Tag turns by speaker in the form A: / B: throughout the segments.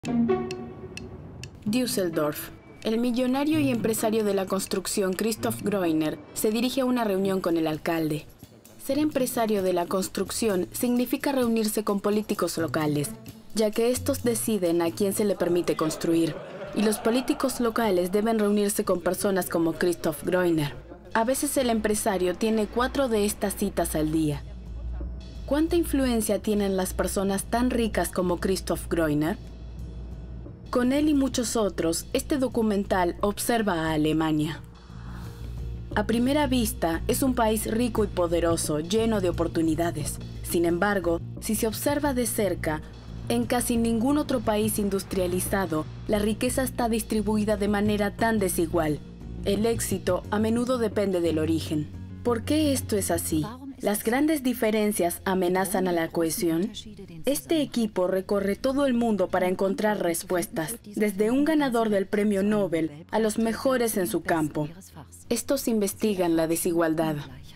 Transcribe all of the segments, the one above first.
A: Düsseldorf. El millonario y empresario de la construcción Christoph Greuner se dirige a una reunión con el alcalde. Ser empresario de la construcción significa reunirse con políticos locales, ya que estos deciden a quién se le permite construir, y los políticos locales deben reunirse con personas como Christoph Greuner. A veces el empresario tiene 4 de estas citas al día. ¿Cuánta influencia tienen las personas tan ricas como Christoph Greuner? Con él y muchos otros, este documental observa a Alemania. A primera vista, es un país rico y poderoso, lleno de oportunidades. Sin embargo, si se observa de cerca, en casi ningún otro país industrializado, la riqueza está distribuida de manera tan desigual. El éxito a menudo depende del origen. ¿Por qué esto es así? ¿Las grandes diferencias amenazan a la cohesión? Este equipo recorre todo el mundo para encontrar respuestas, desde un ganador del premio Nobel a los mejores en su campo. Estos investigan la desigualdad.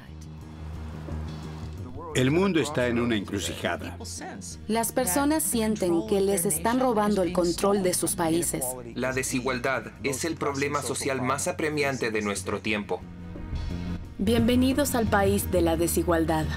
B: El mundo está en una encrucijada.
C: Las personas sienten que les están robando el control de sus países.
D: La desigualdad es el problema social más apremiante de nuestro tiempo.
A: Bienvenidos al país de la desigualdad.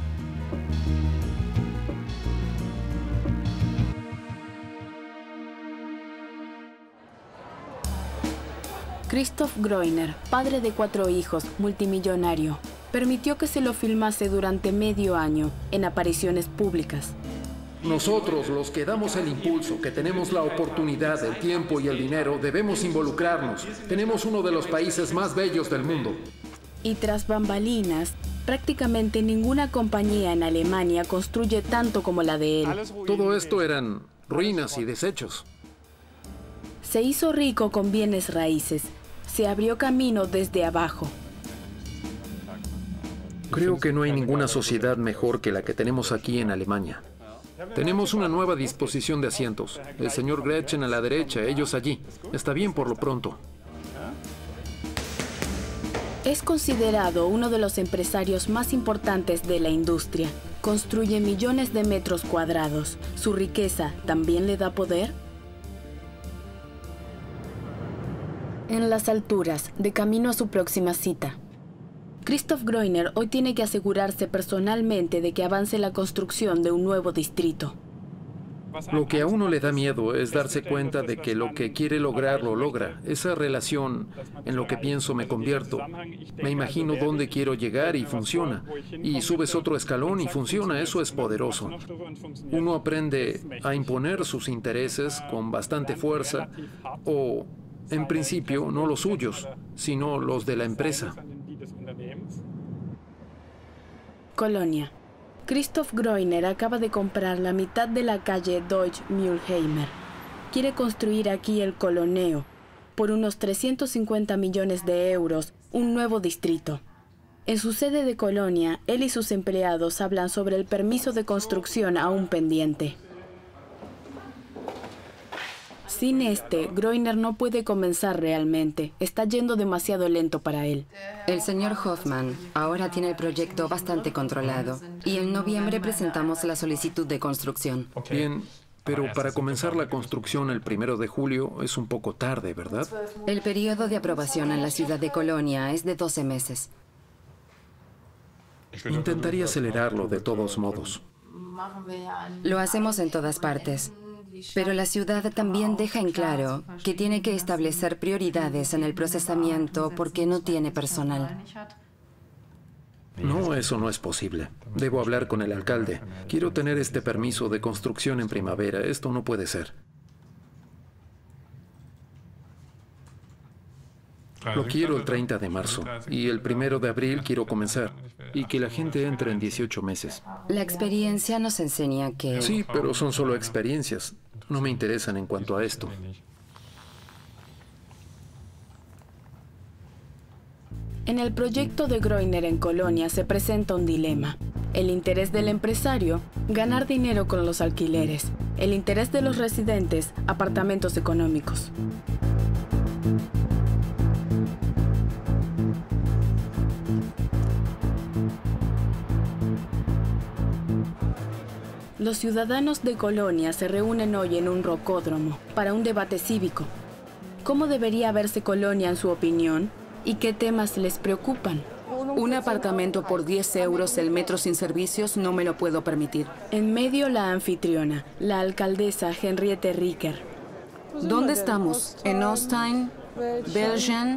A: Christoph Greuner, padre de 4 hijos, multimillonario, permitió que se lo filmase durante medio año en apariciones públicas.
E: Nosotros, los que damos el impulso, que tenemos la oportunidad, el tiempo y el dinero, debemos involucrarnos. Tenemos uno de los países más bellos del mundo.
A: Y tras bambalinas, prácticamente ninguna compañía en Alemania construye tanto como la de él.
E: Todo esto eran ruinas y desechos.
A: Se hizo rico con bienes raíces. Se abrió camino desde abajo.
E: Creo que no hay ninguna sociedad mejor que la que tenemos aquí en Alemania. Tenemos una nueva disposición de asientos. El señor Gretchen a la derecha, ellos allí. Está bien por lo pronto.
A: Es considerado uno de los empresarios más importantes de la industria. Construye millones de metros cuadrados. ¿Su riqueza también le da poder? En las alturas, de camino a su próxima cita. Christoph Greuner hoy tiene que asegurarse personalmente de que avance la construcción de un nuevo distrito.
E: Lo que a uno le da miedo es darse cuenta de que lo que quiere lograr lo logra. Esa relación, en lo que pienso me convierto. Me imagino dónde quiero llegar y funciona. Y subes otro escalón y funciona, eso es poderoso. Uno aprende a imponer sus intereses con bastante fuerza o, en principio, no los suyos, sino los de la empresa.
A: Colonia. Christoph Greuner acaba de comprar la mitad de la calle Deutsch-Mühlheimer. Quiere construir aquí el Coloneo, por unos 350 millones de euros, un nuevo distrito. En su sede de Colonia, él y sus empleados hablan sobre el permiso de construcción aún pendiente. Sin este, Greuner no puede comenzar realmente. Está yendo demasiado lento para él.
C: El señor Hoffmann ahora tiene el proyecto bastante controlado y en noviembre presentamos la solicitud de construcción.
E: Bien, pero para comenzar la construcción el 1 de julio es un poco tarde, ¿verdad?
C: El periodo de aprobación en la ciudad de Colonia es de 12 meses.
E: Intentaría acelerarlo de todos modos.
C: Lo hacemos en todas partes. Pero la ciudad también deja en claro que tiene que establecer prioridades en el procesamiento porque no tiene personal.
E: No, eso no es posible. Debo hablar con el alcalde. Quiero tener este permiso de construcción en primavera. Esto no puede ser. Lo quiero el 30 de marzo y el 1 de abril quiero comenzar y que la gente entre en 18 meses.
C: La experiencia nos enseña que...
E: Sí, pero son solo experiencias. No me interesan en cuanto a esto.
A: En el proyecto de Greuner en Colonia se presenta un dilema. El interés del empresario, ganar dinero con los alquileres. El interés de los residentes, apartamentos económicos. Los ciudadanos de Colonia se reúnen hoy en un rocódromo para un debate cívico. ¿Cómo debería verse Colonia en su opinión? ¿Y qué temas les preocupan?
F: Un apartamento por 10 euros el metro sin servicios no me lo puedo permitir.
A: En medio la anfitriona, la alcaldesa Henriette Ricker.
F: ¿Dónde estamos? ¿En Ostheim? ¿Belgen?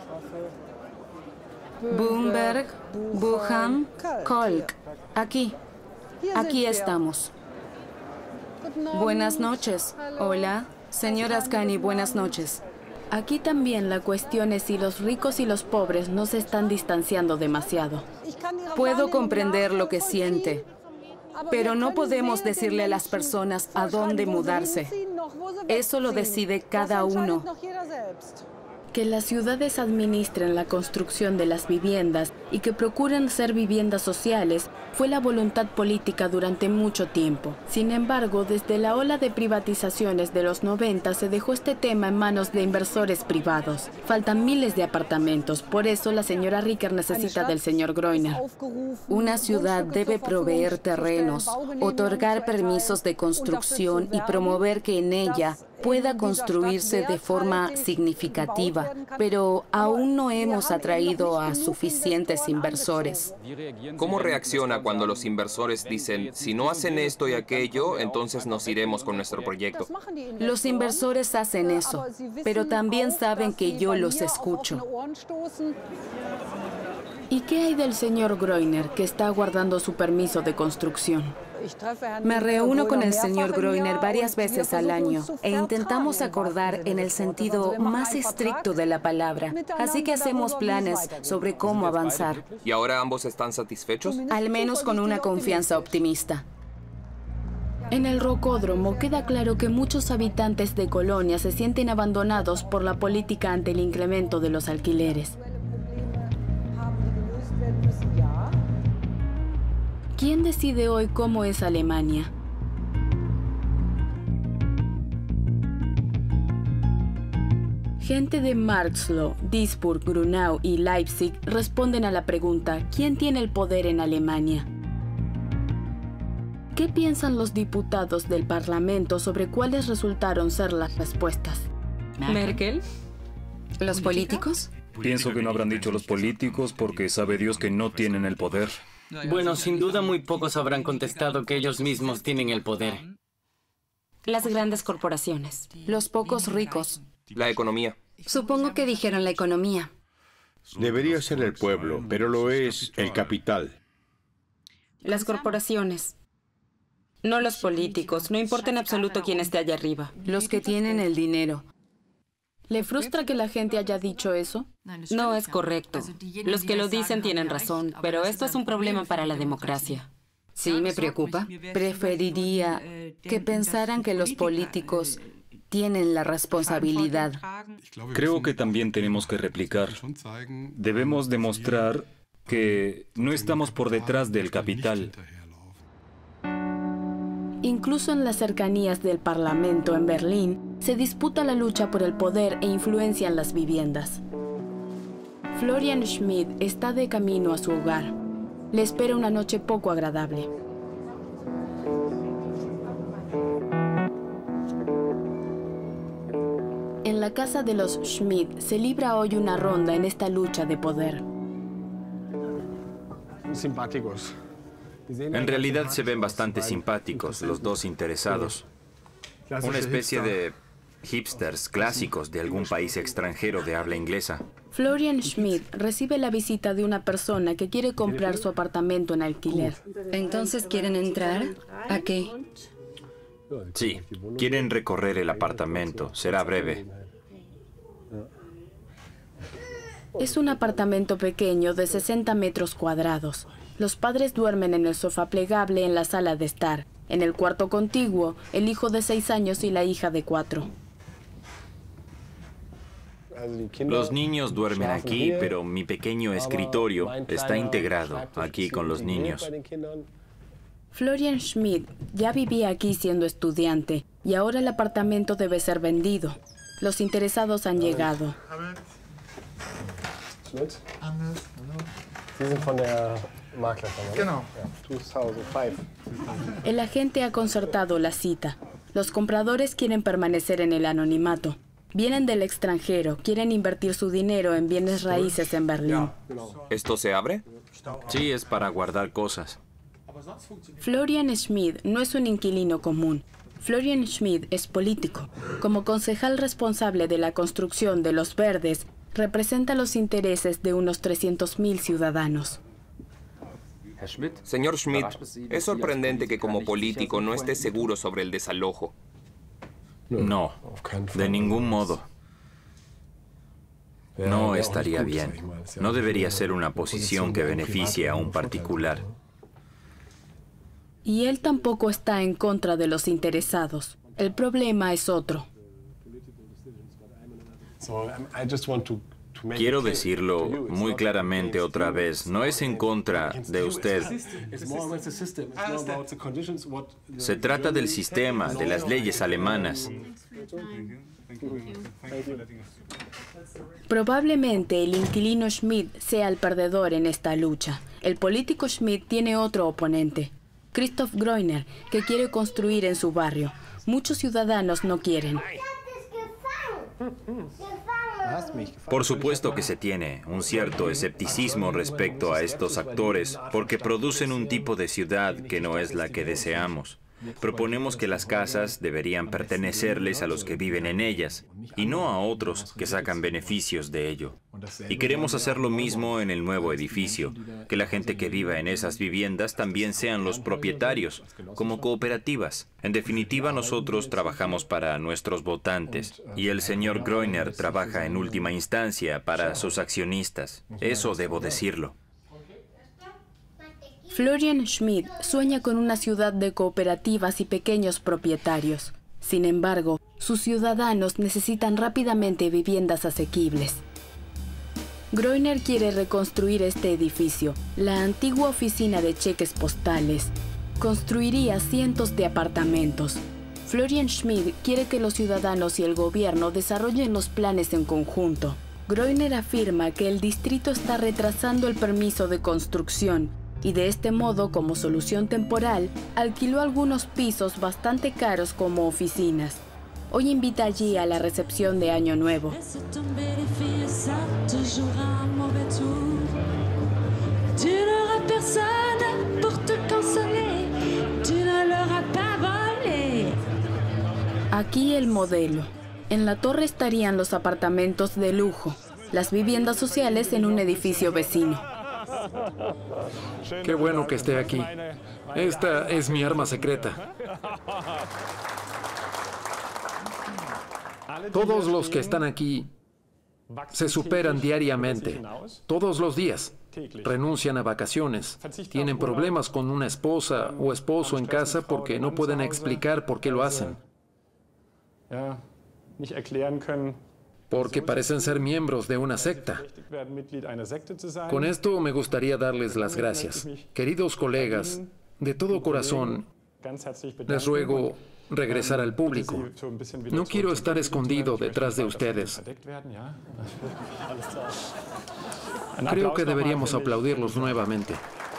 F: ¿Boomberg? ¿Bucham? ¿Kolk? Aquí. Aquí estamos. Buenas noches. Hola. Señora Ascani, buenas noches.
A: Aquí también la cuestión es si los ricos y los pobres no se están distanciando demasiado.
F: Puedo comprender lo que siente, pero no podemos decirle a las personas a dónde mudarse. Eso lo decide cada uno.
A: Que las ciudades administren la construcción de las viviendas y que procuren ser viviendas sociales fue la voluntad política durante mucho tiempo. Sin embargo, desde la ola de privatizaciones de los 90 se dejó este tema en manos de inversores privados. Faltan miles de apartamentos, por eso la señora Ricker necesita del señor Groiner.
F: Una ciudad debe proveer terrenos, otorgar permisos de construcción y promover que en ella pueda construirse de forma significativa, pero aún no hemos atraído a suficientes inversores.
D: ¿Cómo reacciona cuando los inversores dicen, si no hacen esto y aquello, entonces nos iremos con nuestro proyecto?
F: Los inversores hacen eso, pero también saben que yo los escucho.
A: ¿Y qué hay del señor Groiner, que está aguardando su permiso de construcción?
F: Me reúno con el señor Groiner varias veces al año e intentamos acordar en el sentido más estricto de la palabra. Así que hacemos planes sobre cómo avanzar.
D: ¿Y ahora ambos están satisfechos?
F: Al menos con una confianza optimista.
A: En el rocódromo queda claro que muchos habitantes de Colonia se sienten abandonados por la política ante el incremento de los alquileres. ¿Quién decide hoy cómo es Alemania? Gente de Marxloh, Duisburg, Grunau y Leipzig responden a la pregunta ¿quién tiene el poder en Alemania? ¿Qué piensan los diputados del Parlamento sobre cuáles resultaron ser las respuestas?
F: ¿Merkel? ¿Los políticos?
G: Pienso que no habrán dicho los políticos porque sabe Dios que no tienen el poder.
H: Bueno, sin duda muy pocos habrán contestado que ellos mismos tienen el poder.
F: Las grandes corporaciones. Los pocos ricos.
D: La economía.
F: Supongo que dijeron la economía.
B: Debería ser el pueblo, pero lo es el capital.
F: Las corporaciones. No los políticos. No importa en absoluto quién esté allá arriba. Los que tienen el dinero.
A: ¿Le frustra que la gente haya dicho eso?
F: No es correcto. Los que lo dicen tienen razón, pero esto es un problema para la democracia. Sí, me preocupa. Preferiría que pensaran que los políticos tienen la responsabilidad.
G: Creo que también tenemos que replicar. Debemos demostrar que no estamos por detrás del capital.
A: Incluso en las cercanías del Parlamento en Berlín, se disputa la lucha por el poder e influencia en las viviendas. Florian Schmid está de camino a su hogar. Le espera una noche poco agradable. En la casa de los Schmid se libra hoy una ronda en esta lucha de poder.
I: Simpáticos.
J: En realidad se ven bastante simpáticos, los dos interesados. Una especie de hipsters clásicos de algún país extranjero de habla inglesa.
A: Florian Schmid recibe la visita de una persona que quiere comprar su apartamento en alquiler.
F: ¿Entonces quieren entrar? ¿A qué?
J: Sí, quieren recorrer el apartamento. Será breve.
A: Es un apartamento pequeño de 60 metros cuadrados. Los padres duermen en el sofá plegable en la sala de estar. En el cuarto contiguo, el hijo de 6 años y la hija de 4.
J: Los niños duermen aquí, pero mi pequeño escritorio está integrado aquí con los niños.
A: Florian Schmid ya vivía aquí siendo estudiante y ahora el apartamento debe ser vendido. Los interesados han llegado.
I: Sie sind von der Maklerfirma. Genau. 2005.
A: El agente ha concertado la cita. Los compradores quieren permanecer en el anonimato. Vienen del extranjero, quieren invertir su dinero en bienes raíces en Berlín.
D: ¿Esto se abre?
J: Sí, es para guardar cosas.
A: Florian Schmid no es un inquilino común. Florian Schmid es político. Como concejal responsable de la construcción de Los Verdes, representa los intereses de unos 300.000 ciudadanos.
D: Señor Schmidt, es sorprendente que como político no esté seguro sobre el desalojo.
J: No, de ningún modo. No estaría bien. No debería ser una posición que beneficie a un particular.
A: Y él tampoco está en contra de los interesados. El problema es otro.
J: Quiero decirlo muy claramente otra vez, no es en contra de usted. Se trata del sistema, de las leyes alemanas.
A: Probablemente el inquilino Schmidt sea el perdedor en esta lucha. El político Schmidt tiene otro oponente, Christoph Greuner, que quiere construir en su barrio. Muchos ciudadanos no quieren.
J: Por supuesto que se tiene un cierto escepticismo respecto a estos actores porque producen un tipo de ciudad que no es la que deseamos. Proponemos que las casas deberían pertenecerles a los que viven en ellas y no a otros que sacan beneficios de ello. Y queremos hacer lo mismo en el nuevo edificio, que la gente que viva en esas viviendas también sean los propietarios, como cooperativas. En definitiva, nosotros trabajamos para nuestros votantes y el señor Greuner trabaja en última instancia para sus accionistas. Eso debo decirlo.
A: Florian Schmidt sueña con una ciudad de cooperativas y pequeños propietarios. Sin embargo, sus ciudadanos necesitan rápidamente viviendas asequibles. Greuner quiere reconstruir este edificio, la antigua oficina de cheques postales. Construiría cientos de apartamentos. Florian Schmidt quiere que los ciudadanos y el gobierno desarrollen los planes en conjunto. Greuner afirma que el distrito está retrasando el permiso de construcción y de este modo, como solución temporal, alquiló algunos pisos bastante caros como oficinas. Hoy invita allí a la recepción de Año Nuevo. Aquí el modelo. En la torre estarían los apartamentos de lujo, las viviendas sociales en un edificio vecino.
E: Qué bueno que esté aquí. Esta es mi arma secreta. Todos los que están aquí se superan diariamente, todos los días. Renuncian a vacaciones, tienen problemas con una esposa o esposo en casa porque no pueden explicar por qué lo hacen. Porque parecen ser miembros de una secta. Con esto me gustaría darles las gracias. Queridos colegas, de todo corazón, les ruego regresar al público. No quiero estar escondido detrás de ustedes. Creo que deberíamos aplaudirlos nuevamente.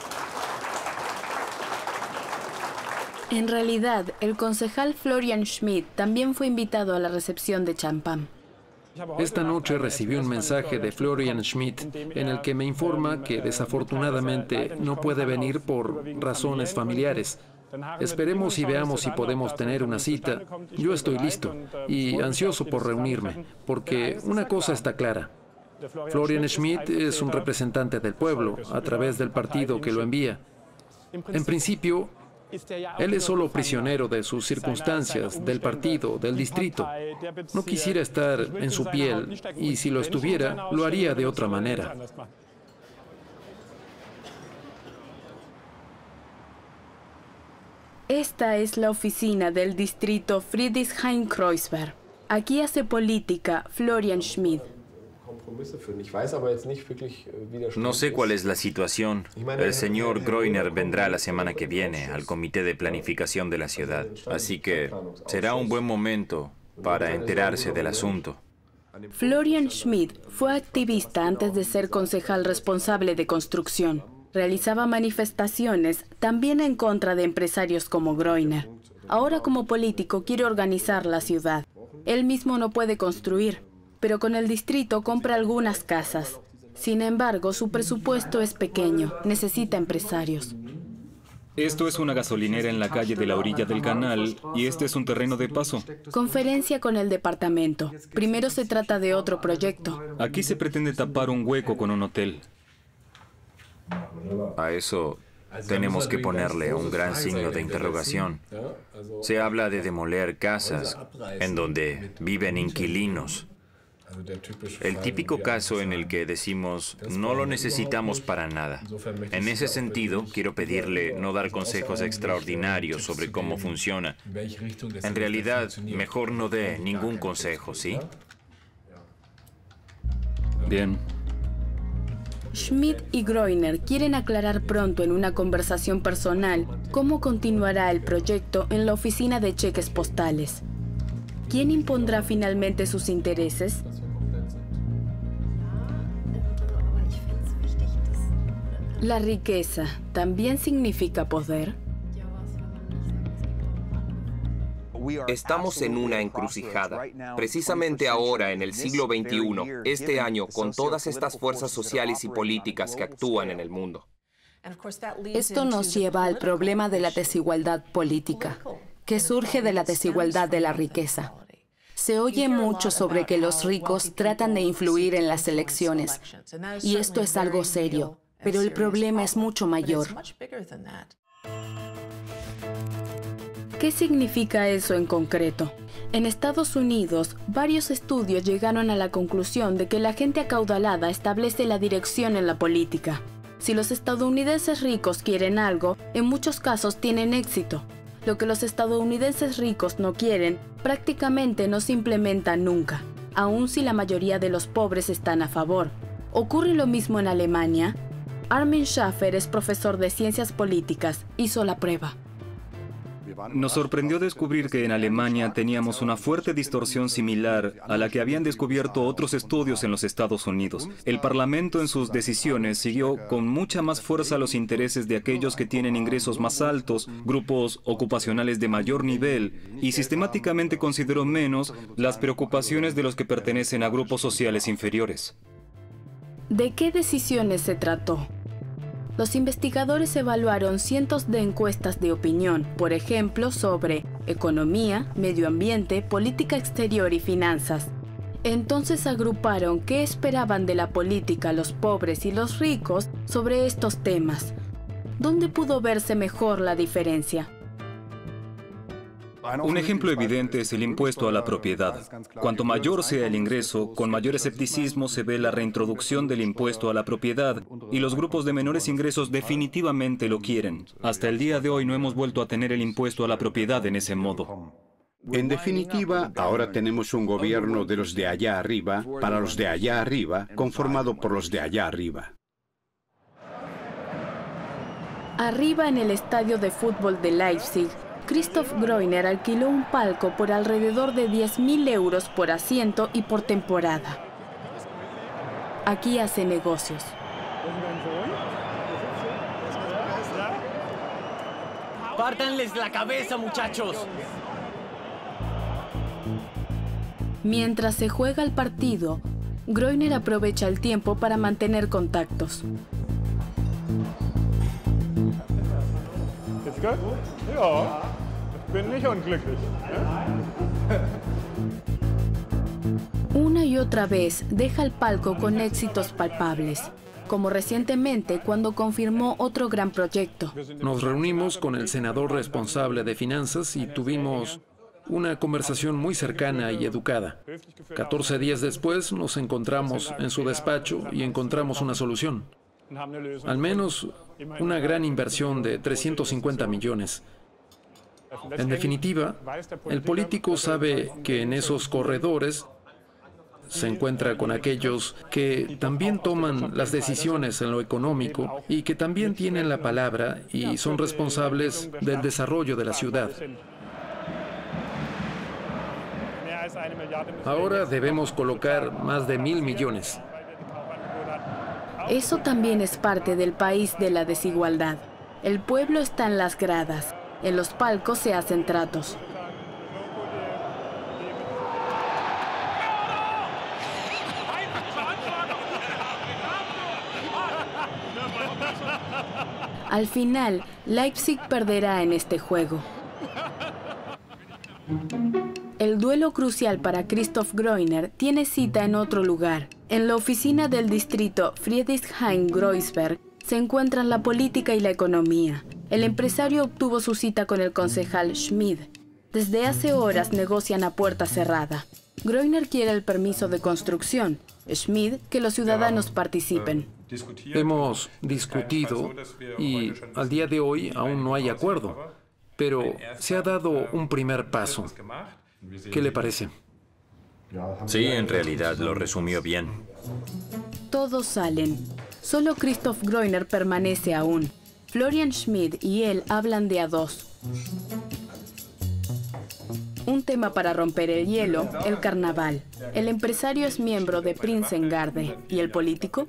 A: En realidad, el concejal Florian Schmidt también fue invitado a la recepción de champán.
E: Esta noche recibí un mensaje de Florian Schmidt en el que me informa que desafortunadamente no puede venir por razones familiares. Esperemos y veamos si podemos tener una cita. Yo estoy listo y ansioso por reunirme, porque una cosa está clara. Florian Schmidt es un representante del pueblo a través del partido que lo envía. En principio, él es solo prisionero de sus circunstancias, del partido, del distrito. No quisiera estar en su piel y si lo estuviera, lo haría de otra manera.
A: Esta es la oficina del distrito Friedrichshain-Kreuzberg. Aquí hace política Florian Schmidt.
J: No sé cuál es la situación. El señor Greuner vendrá la semana que viene al comité de planificación de la ciudad. Así que será un buen momento para enterarse del asunto.
A: Florian Schmidt fue activista antes de ser concejal responsable de construcción. Realizaba manifestaciones también en contra de empresarios como Groiner. Ahora como político quiere organizar la ciudad. Él mismo no puede construir, pero con el distrito compra algunas casas. Sin embargo, su presupuesto es pequeño, necesita empresarios.
G: Esto es una gasolinera en la calle de la orilla del canal y este es un terreno de paso.
A: Conferencia con el departamento. Primero se trata de otro proyecto.
G: Aquí se pretende tapar un hueco con un hotel.
J: A eso tenemos que ponerle un gran signo de interrogación. Se habla de demoler casas en donde viven inquilinos. El típico caso en el que decimos, no lo necesitamos para nada. En ese sentido, quiero pedirle no dar consejos extraordinarios sobre cómo funciona. En realidad, mejor no dé ningún consejo, ¿sí?
G: Bien.
A: Schmidt y Groiner quieren aclarar pronto en una conversación personal cómo continuará el proyecto en la oficina de cheques postales. ¿Quién impondrá finalmente sus intereses? La riqueza también significa poder.
D: Estamos en una encrucijada. Precisamente ahora, en el siglo XXI, este año, con todas estas fuerzas sociales y políticas que actúan en el mundo.
F: Esto nos lleva al problema de la desigualdad política, que surge de la desigualdad de la riqueza. Se oye mucho sobre que los ricos tratan de influir en las elecciones, y esto es algo serio, pero el problema es mucho mayor.
A: ¿Qué significa eso en concreto? En Estados Unidos, varios estudios llegaron a la conclusión de que la gente acaudalada establece la dirección en la política. Si los estadounidenses ricos quieren algo, en muchos casos tienen éxito. Lo que los estadounidenses ricos no quieren, prácticamente no se implementa nunca, aun si la mayoría de los pobres están a favor. ¿Ocurre lo mismo en Alemania? Armin Schaffer es profesor de ciencias políticas, hizo la prueba.
G: Nos sorprendió descubrir que en Alemania teníamos una fuerte distorsión similar a la que habían descubierto otros estudios en los Estados Unidos. El Parlamento en sus decisiones siguió con mucha más fuerza los intereses de aquellos que tienen ingresos más altos, grupos ocupacionales de mayor nivel, y sistemáticamente consideró menos las preocupaciones de los que pertenecen a grupos sociales inferiores.
A: ¿De qué decisiones se trató? Los investigadores evaluaron cientos de encuestas de opinión, por ejemplo, sobre economía, medio ambiente, política exterior y finanzas. Entonces agruparon qué esperaban de la política los pobres y los ricos sobre estos temas. ¿Dónde pudo verse mejor la diferencia?
G: Un ejemplo evidente es el impuesto a la propiedad. Cuanto mayor sea el ingreso, con mayor escepticismo se ve la reintroducción del impuesto a la propiedad, y los grupos de menores ingresos definitivamente lo quieren. Hasta el día de hoy no hemos vuelto a tener el impuesto a la propiedad en ese modo.
B: En definitiva, ahora tenemos un gobierno de los de allá arriba, para los de allá arriba, conformado por los de allá arriba.
A: Arriba en el estadio de fútbol de Leipzig, Christoph Groiner alquiló un palco por alrededor de 10.000 euros por asiento y por temporada. Aquí hace negocios.
H: ¡Pártanles la cabeza, muchachos!
A: Mientras se juega el partido, Groiner aprovecha el tiempo para mantener contactos. Una y otra vez deja el palco con éxitos palpables, como recientemente cuando confirmó otro gran proyecto.
E: Nos reunimos con el senador responsable de finanzas y tuvimos una conversación muy cercana y educada. 14 días después nos encontramos en su despacho y encontramos una solución. Al menos una gran inversión de 350 millones. En definitiva, el político sabe que en esos corredores se encuentra con aquellos que también toman las decisiones en lo económico y que también tienen la palabra y son responsables del desarrollo de la ciudad. Ahora debemos colocar más de 1.000 millones.
A: Eso también es parte del país de la desigualdad. El pueblo está en las gradas. En los palcos se hacen tratos. Al final, Leipzig perderá en este juego. El duelo crucial para Christoph Groener tiene cita en otro lugar. En la oficina del distrito Friedrichshain-Kreuzberg se encuentran la política y la economía. El empresario obtuvo su cita con el concejal Schmid. Desde hace horas negocian a puerta cerrada. Groener quiere el permiso de construcción. Schmid que los ciudadanos participen.
E: Hemos discutido y al día de hoy aún no hay acuerdo, pero se ha dado un primer paso. ¿Qué le parece?
J: Sí, en realidad lo resumió bien.
A: Todos salen. Solo Christoph Groener permanece aún. Florian Schmid y él hablan de a dos. Un tema para romper el hielo, el carnaval. El empresario es miembro de Prinzengarde. ¿Y el político?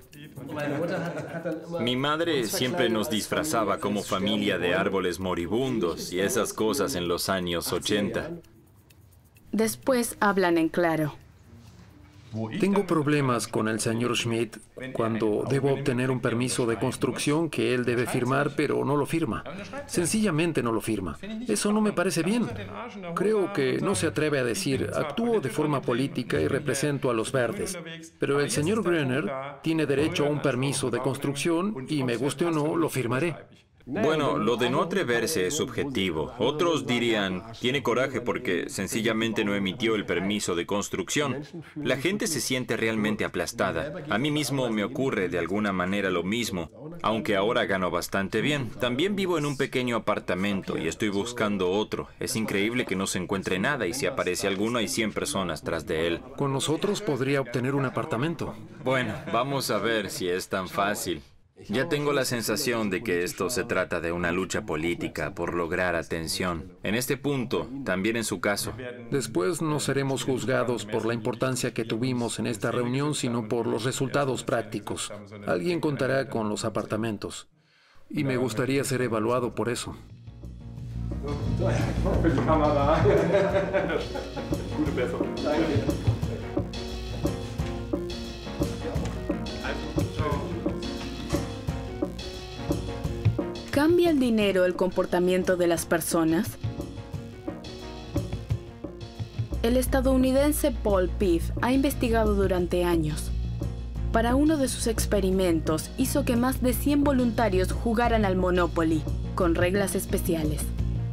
J: Mi madre siempre nos disfrazaba como familia de árboles moribundos y esas cosas en los años 80.
A: Después hablan en claro.
E: Tengo problemas con el señor Schmidt cuando debo obtener un permiso de construcción que él debe firmar, pero no lo firma. Sencillamente no lo firma. Eso no me parece bien. Creo que no se atreve a decir, actúo de forma política y represento a los verdes. Pero el señor Groener tiene derecho a un permiso de construcción y, me guste o no, lo firmaré.
J: Bueno, lo de no atreverse es subjetivo. Otros dirían, tiene coraje porque sencillamente no emitió el permiso de construcción. La gente se siente realmente aplastada. A mí mismo me ocurre de alguna manera lo mismo, aunque ahora gano bastante bien. También vivo en un pequeño apartamento y estoy buscando otro. Es increíble que no se encuentre nada y si aparece alguno hay 100 personas tras de él.
E: Con nosotros podría obtener un apartamento.
J: Bueno, vamos a ver si es tan fácil. Ya tengo la sensación de que esto se trata de una lucha política por lograr atención. En este punto, también en su caso.
E: Después no seremos juzgados por la importancia que tuvimos en esta reunión, sino por los resultados prácticos. Alguien contará con los apartamentos. Y me gustaría ser evaluado por eso.
A: ¿Cambia el dinero el comportamiento de las personas? El estadounidense Paul Piff ha investigado durante años. Para uno de sus experimentos, hizo que más de 100 voluntarios jugaran al Monopoly, con reglas especiales.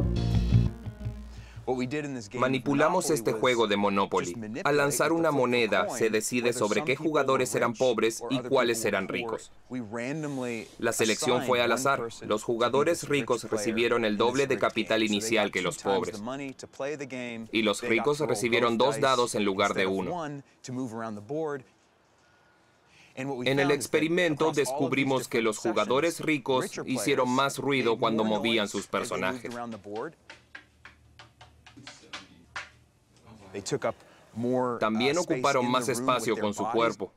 D: Manipulamos este juego de Monopoly. Al lanzar una moneda, se decide sobre qué jugadores eran pobres y cuáles eran ricos. La selección fue al azar. Los jugadores ricos recibieron el doble de capital inicial que los pobres. Y los ricos recibieron 2 dados en lugar de 1. En el experimento descubrimos que los jugadores ricos hicieron más ruido cuando movían sus personajes. También ocuparon más espacio con su cuerpo.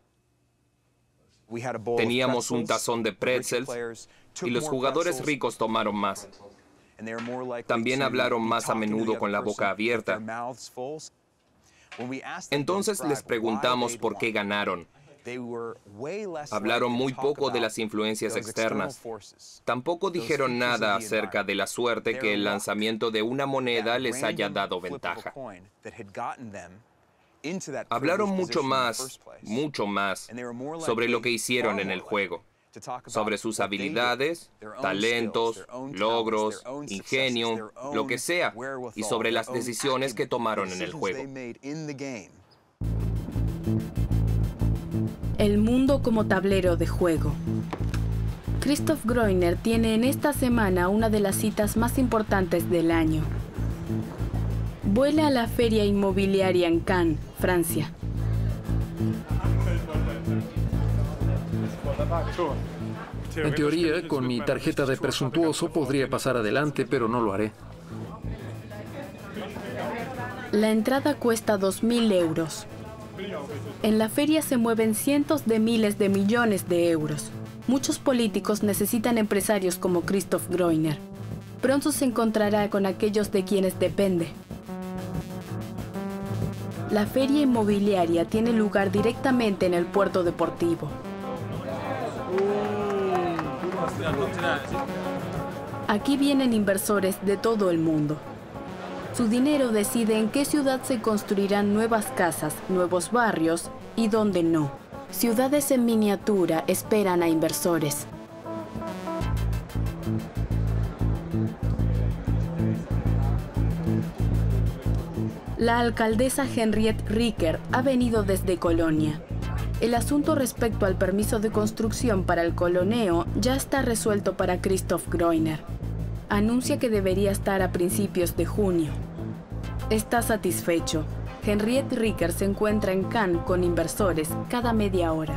D: Teníamos un tazón de pretzels y los jugadores ricos tomaron más. También hablaron más a menudo con la boca abierta. Entonces les preguntamos por qué ganaron. Hablaron muy poco de las influencias externas. Tampoco dijeron nada acerca de la suerte que el lanzamiento de una moneda les haya dado ventaja. Hablaron mucho más, sobre lo que hicieron en el juego, sobre sus habilidades, talentos, logros, ingenio, lo que sea, y sobre las decisiones que tomaron en el juego.
A: El mundo como tablero de juego. Christoph Groener tiene en esta semana una de las citas más importantes del año. Vuela a la feria inmobiliaria en Cannes, Francia.
E: En teoría, con mi tarjeta de presuntuoso podría pasar adelante, pero no lo haré.
A: La entrada cuesta 2.000 euros. En la feria se mueven cientos de miles de millones de euros. Muchos políticos necesitan empresarios como Christoph Greuner. Pronto se encontrará con aquellos de quienes depende. La feria inmobiliaria tiene lugar directamente en el puerto deportivo. Aquí vienen inversores de todo el mundo. Su dinero decide en qué ciudad se construirán nuevas casas, nuevos barrios y dónde no. Ciudades en miniatura esperan a inversores. La alcaldesa Henriette Ricker ha venido desde Colonia. El asunto respecto al permiso de construcción para el coloneo ya está resuelto para Christoph Greuner. Anuncia que debería estar a principios de junio. Está satisfecho. Henriette Ricker se encuentra en Cannes con inversores cada media hora.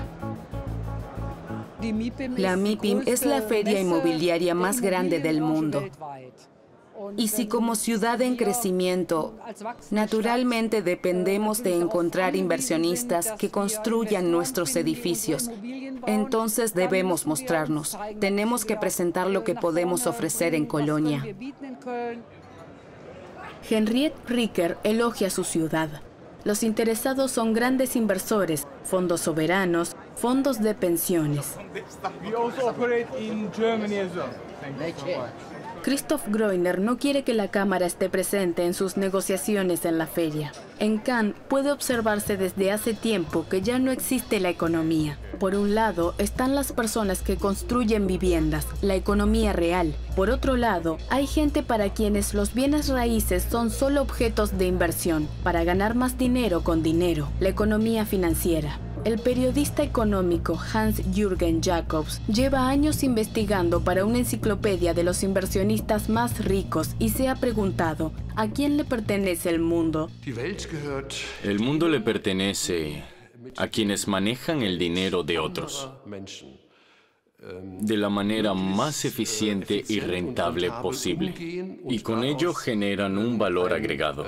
F: La MIPIM es la feria inmobiliaria más grande del mundo. Y si como ciudad en crecimiento, naturalmente dependemos de encontrar inversionistas que construyan nuestros edificios, entonces debemos mostrarnos. Tenemos que presentar lo que podemos ofrecer en Colonia.
A: Henriette Ricker elogia su ciudad. Los interesados son grandes inversores, fondos soberanos, fondos de pensiones. Christoph Greuner no quiere que la Cámara esté presente en sus negociaciones en la feria. En Cannes puede observarse desde hace tiempo que ya no existe la economía. Por un lado están las personas que construyen viviendas, la economía real. Por otro lado, hay gente para quienes los bienes raíces son solo objetos de inversión, para ganar más dinero con dinero, la economía financiera. El periodista económico Hans-Jürgen Jacobs lleva años investigando para una enciclopedia de los inversionistas más ricos y se ha preguntado, ¿a quién le pertenece el mundo?
J: El mundo le pertenece a quienes manejan el dinero de otros de la manera más eficiente y rentable posible, y con ello generan un valor agregado.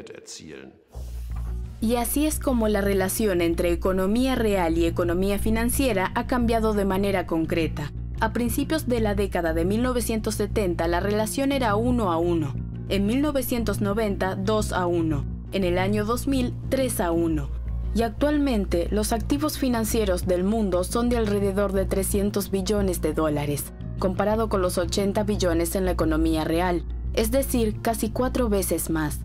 A: Y así es como la relación entre economía real y economía financiera ha cambiado de manera concreta. A principios de la década de 1970 la relación era 1:1, en 1990 2:1, en el año 2000 3:1. Y actualmente los activos financieros del mundo son de alrededor de 300 billones de dólares, comparado con los 80 billones en la economía real, es decir, casi 4 veces más.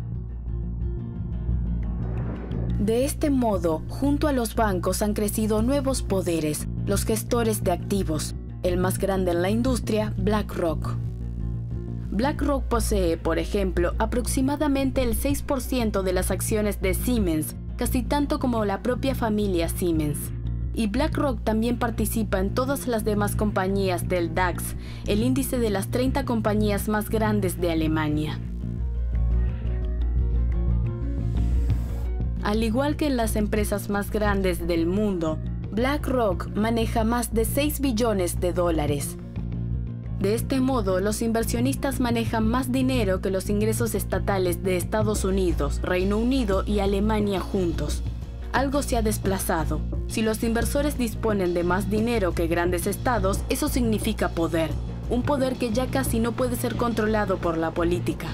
A: De este modo, junto a los bancos han crecido nuevos poderes, los gestores de activos. El más grande en la industria, BlackRock. BlackRock posee, por ejemplo, aproximadamente el 6% de las acciones de Siemens, casi tanto como la propia familia Siemens. Y BlackRock también participa en todas las demás compañías del DAX, el índice de las 30 compañías más grandes de Alemania. Al igual que en las empresas más grandes del mundo, BlackRock maneja más de 6 billones de dólares. De este modo, los inversionistas manejan más dinero que los ingresos estatales de Estados Unidos, Reino Unido y Alemania juntos. Algo se ha desplazado. Si los inversores disponen de más dinero que grandes estados, eso significa poder. Un poder que ya casi no puede ser controlado por la política.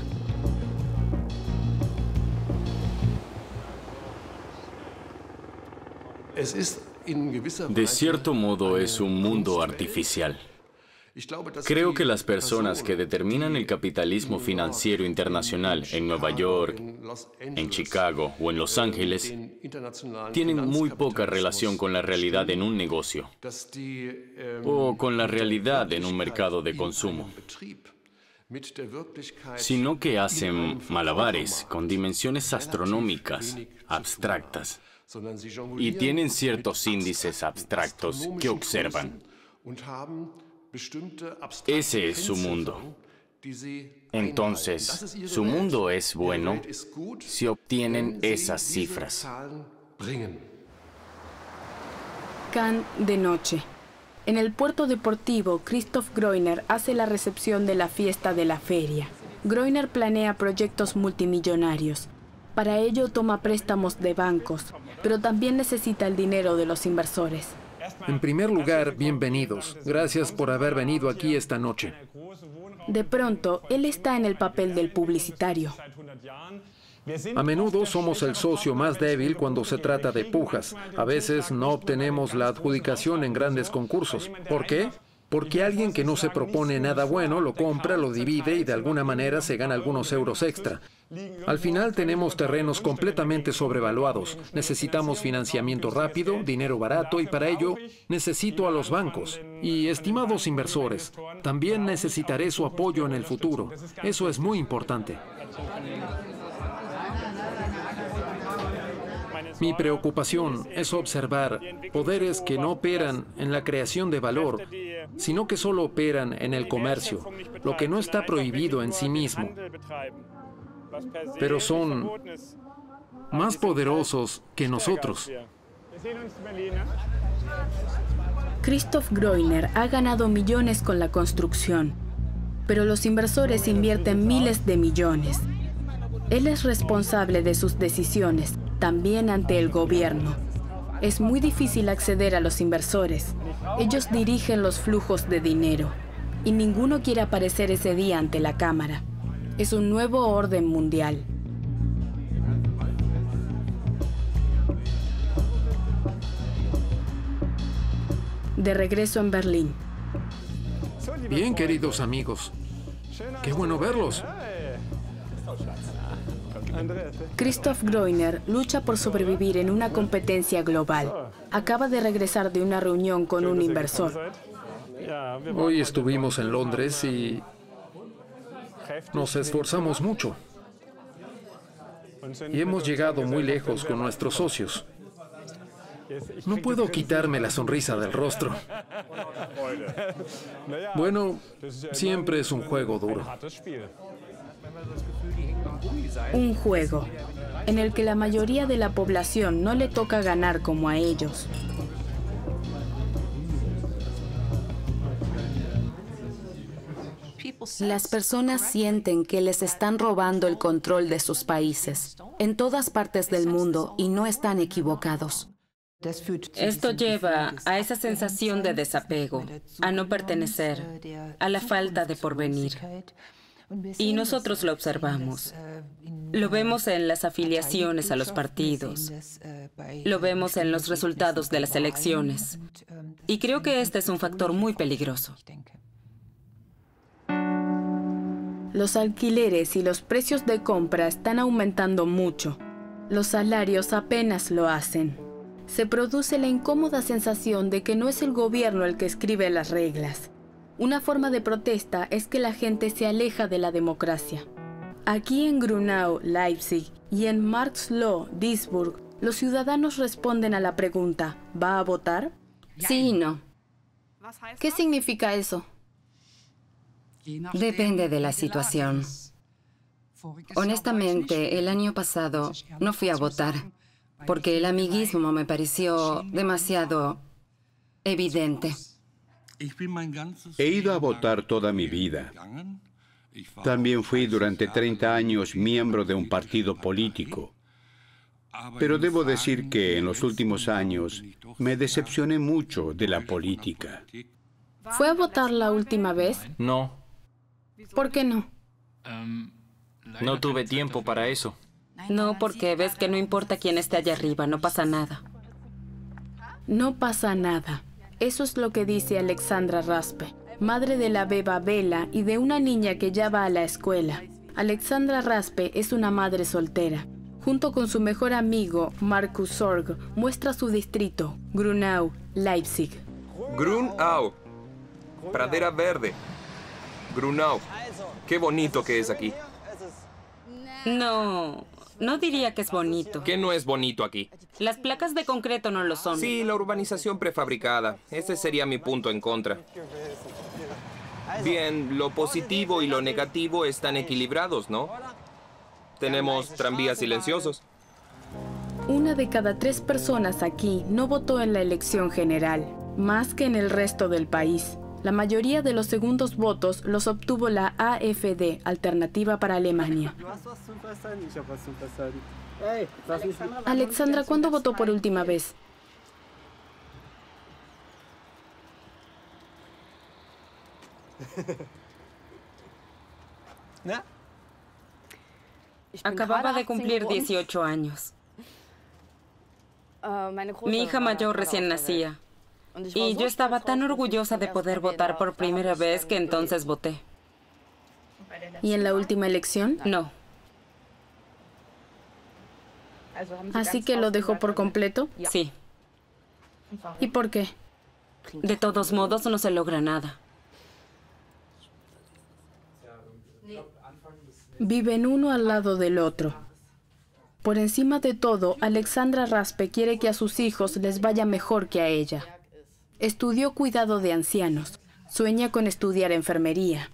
J: De cierto modo es un mundo artificial. Creo que las personas que determinan el capitalismo financiero internacional en Nueva York, en Chicago o en Los Ángeles tienen muy poca relación con la realidad en un negocio o con la realidad en un mercado de consumo, sino que hacen malabares con dimensiones astronómicas, abstractas, y tienen ciertos índices abstractos que observan. Ese es su mundo. Entonces, su mundo es bueno si obtienen esas cifras.
A: Cannes de noche. En el puerto deportivo, Christoph Greuner hace la recepción de la fiesta de la feria. Greuner planea proyectos multimillonarios. Para ello toma préstamos de bancos, pero también necesita el dinero de los inversores.
E: En primer lugar, bienvenidos. Gracias por haber venido aquí esta noche.
A: De pronto, él está en el papel del publicitario.
E: A menudo somos el socio más débil cuando se trata de pujas. A veces no obtenemos la adjudicación en grandes concursos. ¿Por qué? Porque alguien que no se propone nada bueno lo compra, lo divide y de alguna manera se gana algunos euros extra. Al final tenemos terrenos completamente sobrevaluados. Necesitamos financiamiento rápido, dinero barato y para ello necesito a los bancos. Y estimados inversores, también necesitaré su apoyo en el futuro. Eso es muy importante. Mi preocupación es observar poderes que no operan en la creación de valor, sino que solo operan en el comercio, lo que no está prohibido en sí mismo, pero son más poderosos que nosotros.
A: Christoph Groiner ha ganado millones con la construcción, pero los inversores invierten miles de millones. Él es responsable de sus decisiones, también ante el gobierno. Es muy difícil acceder a los inversores. Ellos dirigen los flujos de dinero y ninguno quiere aparecer ese día ante la cámara. Es un nuevo orden mundial. De regreso en Berlín.
E: Bien, queridos amigos. Qué bueno verlos.
A: Christoph Groiner lucha por sobrevivir en una competencia global. Acaba de regresar de una reunión con un inversor.
E: Hoy estuvimos en Londres y nos esforzamos mucho. Y hemos llegado muy lejos con nuestros socios. No puedo quitarme la sonrisa del rostro. Bueno, siempre es un juego duro.
A: Un juego en el que la mayoría de la población no le toca ganar como a ellos.
F: Las personas sienten que les están robando el control de sus países en todas partes del mundo y no están equivocados.
C: Esto lleva a esa sensación de desapego, a no pertenecer, a la falta de porvenir. Y nosotros lo observamos. Lo vemos en las afiliaciones a los partidos. Lo vemos en los resultados de las elecciones. Y creo que este es un factor muy peligroso.
A: Los alquileres y los precios de compra están aumentando mucho. Los salarios apenas lo hacen. Se produce la incómoda sensación de que no es el gobierno el que escribe las reglas. Una forma de protesta es que la gente se aleja de la democracia. Aquí en Grunau, Leipzig, y en Marxloh, Duisburg, los ciudadanos responden a la pregunta, ¿va a votar?
C: Sí y no.
A: ¿Qué significa eso?
C: Depende de la situación. Honestamente, el año pasado no fui a votar, porque el amiguismo me pareció demasiado evidente.
B: He ido a votar toda mi vida. También fui durante 30 años miembro de un partido político. Pero debo decir que en los últimos años me decepcioné mucho de la política.
A: ¿Fue a votar la última vez?
J: No,
A: ¿Por qué no?
J: no tuve tiempo para eso.
C: No, porque ves que no importa quién esté allá arriba, no pasa nada.
A: No pasa nada. Eso es lo que dice Alexandra Raspe, madre de la beba Bela y de una niña que ya va a la escuela. Alexandra Raspe es una madre soltera. Junto con su mejor amigo, Markus Sorg, muestra su distrito, Grunau, Leipzig.
D: Grunau. Pradera verde. Grunau. Qué bonito que es aquí.
C: No diría que es bonito.
D: ¿Qué no es bonito aquí?
C: Las placas de concreto no lo son.
D: Sí, la urbanización prefabricada. Ese sería mi punto en contra. Bien, lo positivo y lo negativo están equilibrados, ¿no? Tenemos tranvías silenciosos.
A: 1 de cada 3 personas aquí no votó en la elección general, más que en el resto del país. La mayoría de los segundos votos los obtuvo la AfD, Alternativa para Alemania. Alexandra, ¿cuándo votó por última vez?
C: Acababa de cumplir 18 años. Mi hija mayor recién nacía. Y yo estaba tan orgullosa de poder votar por primera vez que entonces voté.
A: ¿Y en la última elección?
C: No.
A: ¿Así que lo dejó por completo?
C: Sí.
A: ¿Y por qué?
C: De todos modos, no se logra nada.
A: Viven uno al lado del otro. Por encima de todo, Alexandra Raspe quiere que a sus hijos les vaya mejor que a ella. Estudió cuidado de ancianos. Sueña con estudiar enfermería.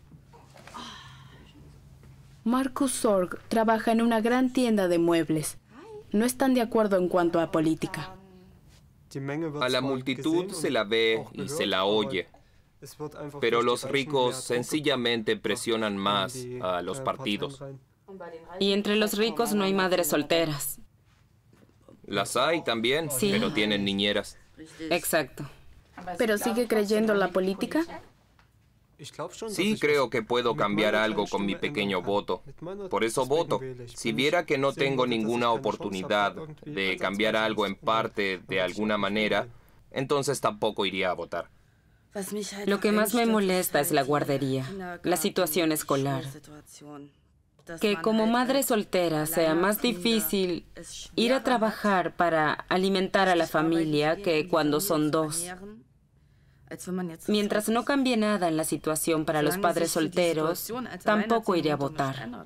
A: Marcus Sorg trabaja en una gran tienda de muebles. No están de acuerdo en cuanto a política.
D: A la multitud se la ve y se la oye. Pero los ricos sencillamente presionan más a los partidos.
C: Y entre los ricos no hay madres solteras.
D: Las hay también,
C: sí,
D: pero tienen niñeras.
C: Exacto.
A: ¿Pero sigue creyendo en la política?
D: Sí, creo que puedo cambiar algo con mi pequeño voto. Por eso voto. Si viera que no tengo ninguna oportunidad de cambiar algo en parte de alguna manera, entonces tampoco iría a votar.
C: Lo que más me molesta es la guardería, la situación escolar. Que como madre soltera sea más difícil ir a trabajar para alimentar a la familia que cuando son dos. Mientras no cambie nada en la situación para los padres solteros, tampoco iré a votar.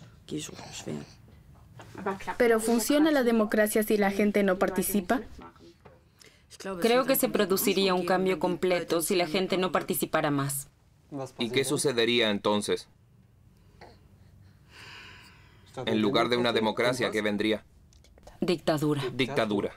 A: ¿Pero funciona la democracia si la gente no participa?
C: Creo que se produciría un cambio completo si la gente no participara más.
D: ¿Y qué sucedería entonces? En lugar de una democracia, ¿qué vendría?
C: Dictadura.
D: Dictadura.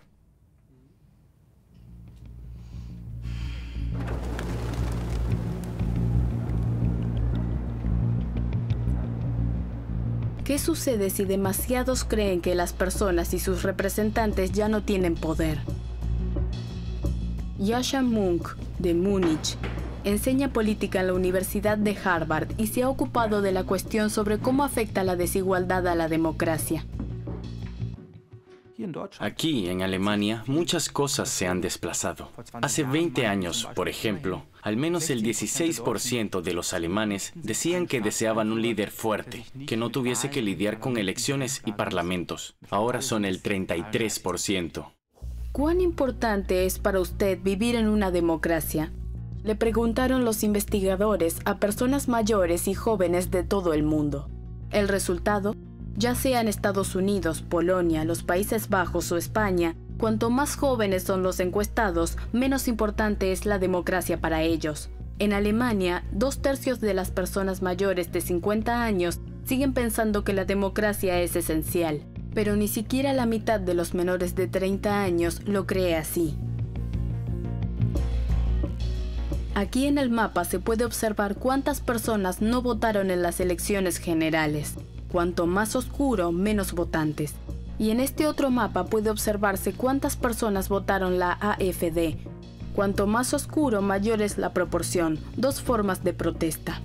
A: ¿Qué sucede si demasiados creen que las personas y sus representantes ya no tienen poder? Yasha Munk, de Múnich, enseña política en la Universidad de Harvard y se ha ocupado de la cuestión sobre cómo afecta la desigualdad a la democracia.
I: Aquí, en Alemania, muchas cosas se han desplazado. Hace 20 años, por ejemplo, al menos el 16% de los alemanes decían que deseaban un líder fuerte, que no tuviese que lidiar con elecciones y parlamentos. Ahora son el 33%.
A: ¿Cuán importante es para usted vivir en una democracia? Le preguntaron los investigadores a personas mayores y jóvenes de todo el mundo. El resultado, ya sea en Estados Unidos, Polonia, los Países Bajos o España, cuanto más jóvenes son los encuestados, menos importante es la democracia para ellos. En Alemania, 2/3 de las personas mayores de 50 años siguen pensando que la democracia es esencial, pero ni siquiera la mitad de los menores de 30 años lo cree así. Aquí en el mapa se puede observar cuántas personas no votaron en las elecciones generales. Cuanto más oscuro, menos votantes. Y en este otro mapa puede observarse cuántas personas votaron la AfD. Cuanto más oscuro, mayor es la proporción. Dos formas de protesta.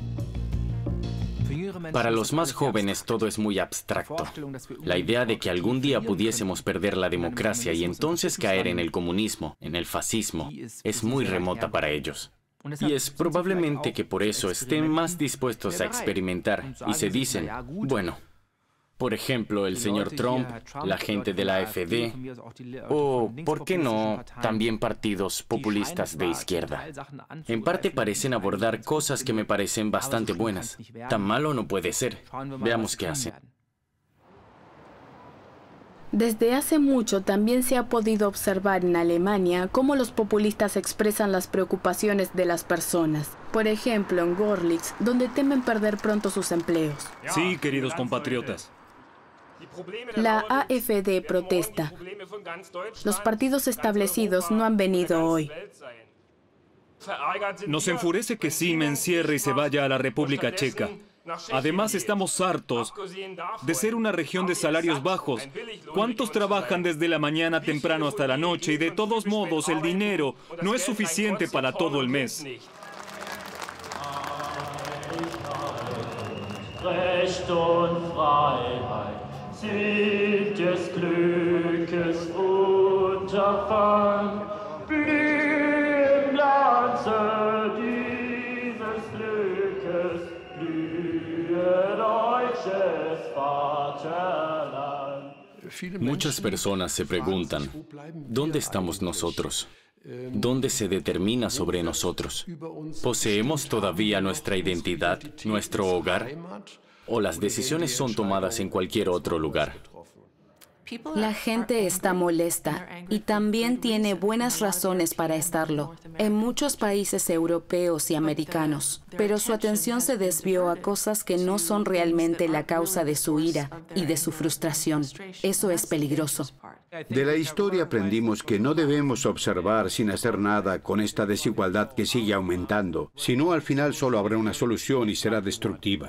I: Para los más jóvenes todo es muy abstracto. La idea de que algún día pudiésemos perder la democracia y entonces caer en el comunismo, en el fascismo, es muy remota para ellos. Y es probablemente que por eso estén más dispuestos a experimentar y se dicen, bueno, por ejemplo, el señor Trump, la gente de la AfD, o, ¿por qué no?, también partidos populistas de izquierda. En parte parecen abordar cosas que me parecen bastante buenas. Tan malo no puede ser. Veamos qué hacen.
A: Desde hace mucho también se ha podido observar en Alemania cómo los populistas expresan las preocupaciones de las personas. Por ejemplo, en Görlitz, donde temen perder pronto sus empleos.
G: Sí, queridos compatriotas.
A: La AfD protesta. Los partidos establecidos no han venido hoy.
G: Nos enfurece que Siemens cierre y se vaya a la República Checa. Además, estamos hartos de ser una región de salarios bajos. ¿Cuántos trabajan desde la mañana temprano hasta la noche? Y de todos modos, el dinero no es suficiente para todo el mes.
K: Recht und Freiheit sind des Glückes Unterfang. Blühe im Glanze dieses Glückes, blühe deutsches Vaterland.
I: Muchas personas se preguntan, ¿dónde estamos nosotros? ¿Dónde se determina sobre nosotros? ¿Poseemos todavía nuestra identidad, nuestro hogar? ¿O las decisiones son tomadas en cualquier otro lugar?
F: La gente está molesta y también tiene buenas razones para estarlo en muchos países europeos y americanos, pero su atención se desvió a cosas que no son realmente la causa de su ira y de su frustración. Eso es peligroso.
B: De la historia aprendimos que no debemos observar sin hacer nada con esta desigualdad que sigue aumentando, si no al final solo habrá una solución y será destructiva.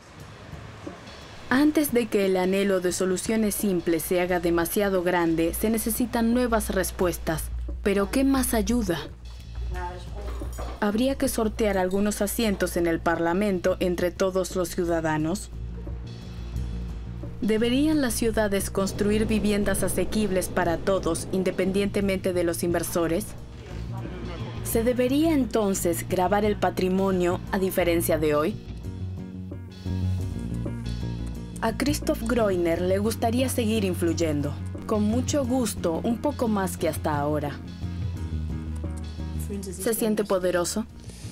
A: Antes de que el anhelo de soluciones simples se haga demasiado grande, se necesitan nuevas respuestas. ¿Pero qué más ayuda? ¿Habría que sortear algunos asientos en el Parlamento entre todos los ciudadanos? ¿Deberían las ciudades construir viviendas asequibles para todos, independientemente de los inversores? ¿Se debería entonces gravar el patrimonio a diferencia de hoy? A Christoph Greuner le gustaría seguir influyendo, con mucho gusto, un poco más que hasta ahora. ¿Se siente poderoso?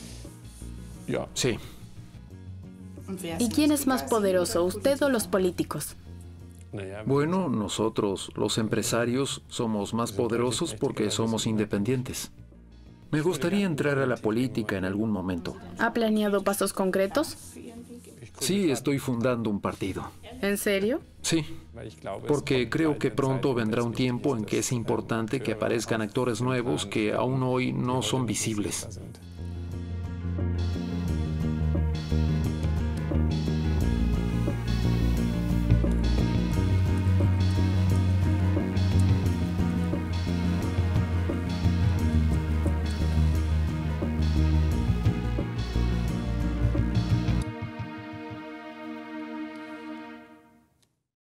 E: Sí.
A: ¿Y quién es más poderoso, usted o los políticos?
E: Bueno, nosotros, los empresarios, somos más poderosos porque somos independientes. Me gustaría entrar a la política en algún momento.
A: ¿Ha planeado pasos concretos?
E: Sí, estoy fundando un partido.
A: ¿En serio?
E: Sí, porque creo que pronto vendrá un tiempo en que es importante que aparezcan actores nuevos que aún hoy no son visibles.